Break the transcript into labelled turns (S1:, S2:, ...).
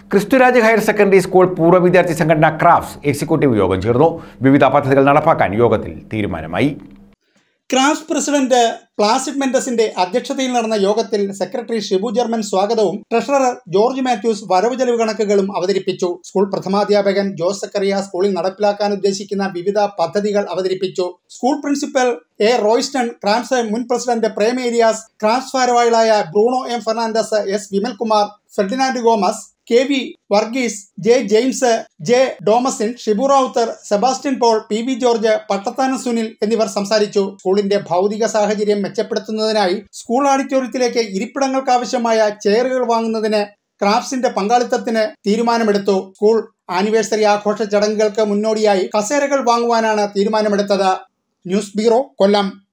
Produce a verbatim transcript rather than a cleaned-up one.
S1: Christuraj higher secondary school പൂർവ്വ വിദ്യാർത്ഥി സംഘടന ക്രാഫ്റ്റ്സ് എക്സിക്യൂട്ടീവ് യോഗം ചേർന്നു. വിവിധ പദ്ധതികൾ നടപ്പാക്കാൻ യോഗത്തിൽ തീരുമാനമായി.
S2: ക്രാഫ്റ്റ്സ് പ്രസിഡന്റ് പ്ലാസിഡ് മെൻഡസിന്റെ അധ്യക്ഷതയിൽ നടന്ന യോഗത്തിൽ സെക്രട്ടറി ഷിബു ജർമ്മൻ സ്വാഗതവും ട്രഷറർ ജോർജ് മാത്യൂസ് വരവ് ചെലവ് കണക്കുകളും അവതരിപ്പിച്ചു. സ്കൂൾ പ്രഥമാധ്യാപകൻ ജോസ് സക്കറിയ സ്കൂളിൽ നടപ്പിലാക്കാൻ ഉദ്ദേശിക്കുന്ന വിവിധ പദ്ധതികൾ അവതരിപ്പിച്ചു. School principal A Royston, Crafts മുൻ പ്രസിഡന്റ് പ്രേം ഏരിയാസ്, ക്രാഫ്റ്റ്സ് ഭാരവാഹികളായ Bruno M Fernandes, S Vimalkumar, Ferdinand Gomez, K V Varghese, J James, J ഡോമസിൻ, Shibu Rawther, Sebastian Paul, P V George, Pattathanam Sunil എന്നിവർ സംസാരിച്ചു. സ്കൂളിന്റെ ഭൗതിക സാഹചര്യം മെച്ചപ്പെടുത്തുന്നതിനായി സ്കൂൾ ഓഡിറ്റോറിയത്തിലേക്ക് ഇരിപ്പിടങ്ങൾക്കാവശ്യമായ ചെയറുകൾ വാങ്ങുന്നതിന് ക്രാഫ്റ്റ്സിന്റെ പങ്കാളിത്തത്തിന് തീരുമാനമെടുത്തു. സ്കൂൾ ആനിവേഴ്സറി ആഘോഷ ചടങ്ങുകൾക്ക് മുന്നോടിയായി കസേരകൾ വാങ്ങുവാനാണ് തീരുമാനമെടുത്തത്. ന്യൂസ് ബ്യൂറോ, കൊല്ലം.